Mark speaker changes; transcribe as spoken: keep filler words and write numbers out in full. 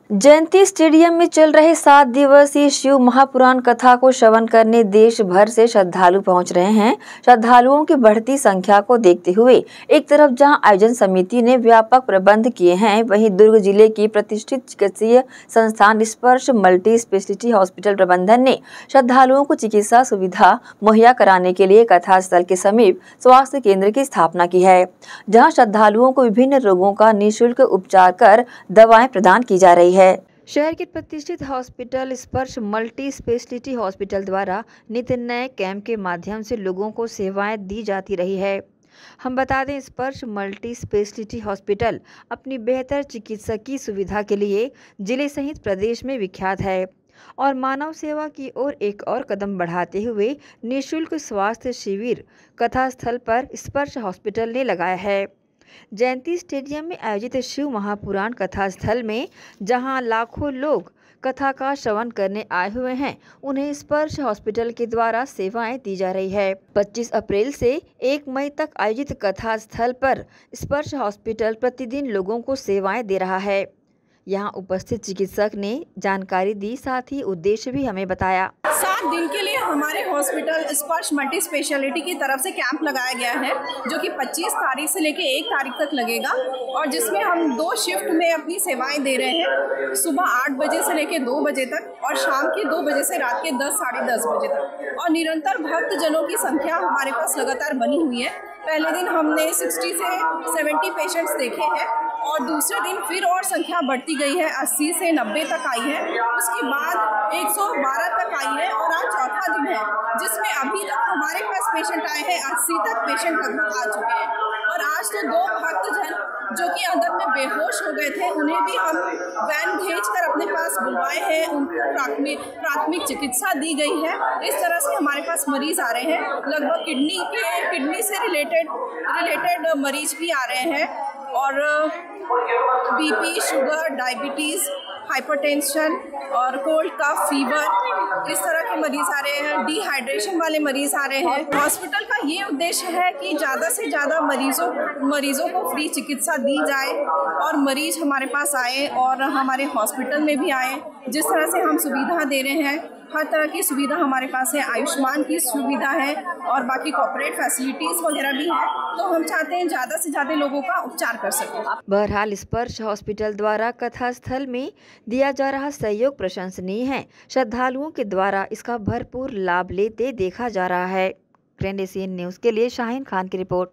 Speaker 1: जयंती stadium में चल रहे सात दिवसीय शिव महापुराण कथा को श्रवण करने देश भर से श्रद्धालु पहुंच रहे हैं। श्रद्धालुओं की बढ़ती संख्या को देखते हुए एक तरफ जहां आयोजन समिति ने व्यापक प्रबंध किए हैं, वहीं दुर्ग जिले की प्रतिष्ठित चिकित्सीय संस्थान स्पर्श मल्टी स्पेशलिटी हॉस्पिटल प्रबंधन ने श्रद्धालुओं को चिकित्सा सुविधा मुहैया कराने के लिए कथा स्थल के समीप स्वास्थ्य केंद्र की स्थापना की है, जहाँ श्रद्धालुओं को विभिन्न रोगों का निःशुल्क उपचार कर दवाएं प्रदान की जा रही है। शहर के प्रतिष्ठित हॉस्पिटल स्पर्श मल्टी स्पेशलिटी हॉस्पिटल द्वारा नित्य नए कैंप के माध्यम से लोगों को सेवाएं दी जाती रही है। हम बता दें, स्पर्श मल्टी स्पेशलिटी हॉस्पिटल अपनी बेहतर चिकित्सकीय सुविधा के लिए जिले सहित प्रदेश में विख्यात है और मानव सेवा की ओर एक और कदम बढ़ाते हुए निःशुल्क स्वास्थ्य शिविर कथा स्थल पर स्पर्श हॉस्पिटल ने लगाया है। जयंती स्टेडियम में आयोजित शिव महापुराण कथा स्थल में जहां लाखों लोग कथा का श्रवण करने आए हुए हैं, उन्हें स्पर्श हॉस्पिटल के द्वारा सेवाएं दी जा रही है। पच्चीस अप्रैल से एक मई तक आयोजित कथा स्थल पर स्पर्श हॉस्पिटल प्रतिदिन लोगों को सेवाएं दे रहा है। यहां उपस्थित चिकित्सक ने जानकारी दी, साथ ही उद्देश्य भी हमें बताया।
Speaker 2: सात दिन के लिए हमारे हॉस्पिटल स्पर्श मल्टी स्पेशलिटी की तरफ से कैंप लगाया गया है, जो कि पच्चीस तारीख से लेकर एक तारीख तक लगेगा और जिसमें हम दो शिफ्ट में अपनी सेवाएं दे रहे हैं, सुबह आठ बजे से लेकर दो बजे तक और शाम के दो बजे से रात के दस साढ़े दस बजे तक। और निरंतर भक्तजनों की संख्या हमारे पास लगातार बनी हुई है। पहले दिन हमने साठ से सत्तर पेशेंट्स देखे हैं और दूसरे दिन फिर और संख्या बढ़ती गई है, अस्सी से नब्बे तक आई है। उसके बाद एक सौ बारह तक आई है और आज चौथा दिन है, जिसमें अभी तक हमारे पास पेशेंट आए हैं, अस्सी तक पेशेंट लगभग आ चुके हैं। और आज तो दो भक्तजन जो कि अंदर में बेहोश हो गए थे, उन्हें भी हम वैन भेजकर अपने पास बुलवाए हैं, उनको प्राथमिक प्राथमिक चिकित्सा दी गई है। इस तरह से हमारे पास मरीज आ रहे हैं, लगभग किडनी के किडनी से रिलेटेड रिलेटेड मरीज भी आ रहे हैं और बीपी, शुगर, डायबिटीज़, हाइपरटेंशन और कोल्ड कफ, फीवर, इस तरह के मरीज आ रहे हैं। डिहाइड्रेशन वाले मरीज आ रहे हैं। हॉस्पिटल का ये उद्देश्य है कि ज़्यादा से ज़्यादा मरीजों मरीजों को फ्री चिकित्सा दी जाए और मरीज हमारे पास आए और हमारे हॉस्पिटल में भी आए। जिस तरह से हम सुविधा दे रहे हैं, हर तरह की सुविधा हमारे पास है। आयुष्मान की सुविधा है और बाकी कॉर्पोरेट फैसिलिटीज़ वगैरह भी हैं, तो हम चाहते हैं ज़्यादा से ज़्यादा लोगों का उपचार कर सकें।
Speaker 1: बहरहाल स्पर्श हॉस्पिटल द्वारा कथा स्थल में दिया जा रहा सहयोग प्रशंसनीय है। श्रद्धालुओं के द्वारा इसका भरपूर लाभ लेते देखा जा रहा है। ग्रैंड एशियन न्यूज़ के लिए शाहीन खान की रिपोर्ट।